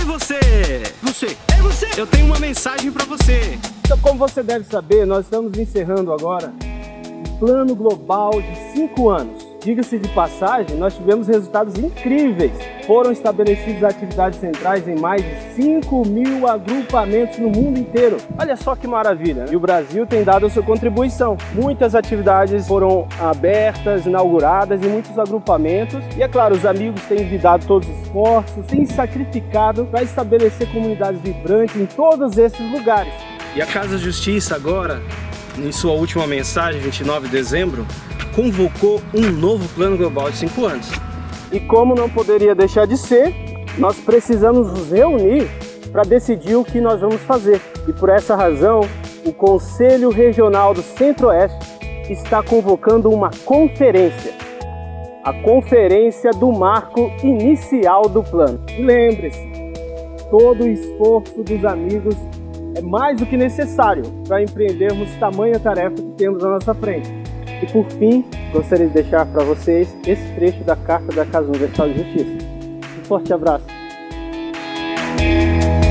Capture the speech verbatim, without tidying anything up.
Ei você! Você! Ei você! Eu tenho uma mensagem para você! Então, como você deve saber, nós estamos encerrando agora um plano global de cinco anos. Diga-se de passagem, nós tivemos resultados incríveis. Foram estabelecidas atividades centrais em mais de cinco mil agrupamentos no mundo inteiro. Olha só que maravilha, né? E o Brasil tem dado a sua contribuição. Muitas atividades foram abertas, inauguradas em muitos agrupamentos. E é claro, os amigos têm envidado todos os esforços, têm sacrificado para estabelecer comunidades vibrantes em todos esses lugares. E a Casa Justiça agora, em sua última mensagem, vinte e nove de dezembro, convocou um novo plano global de cinco anos. E como não poderia deixar de ser, nós precisamos nos reunir para decidir o que nós vamos fazer. E por essa razão, o Conselho Regional do Centro-Oeste está convocando uma conferência. A Conferência do Marco Inicial do Plano. E lembre-se, todo o esforço dos amigos é mais do que necessário para empreendermos tamanha tarefa que temos na nossa frente. E por fim, gostaria de deixar para vocês esse trecho da Carta da Casa Universal de Justiça. Um forte abraço!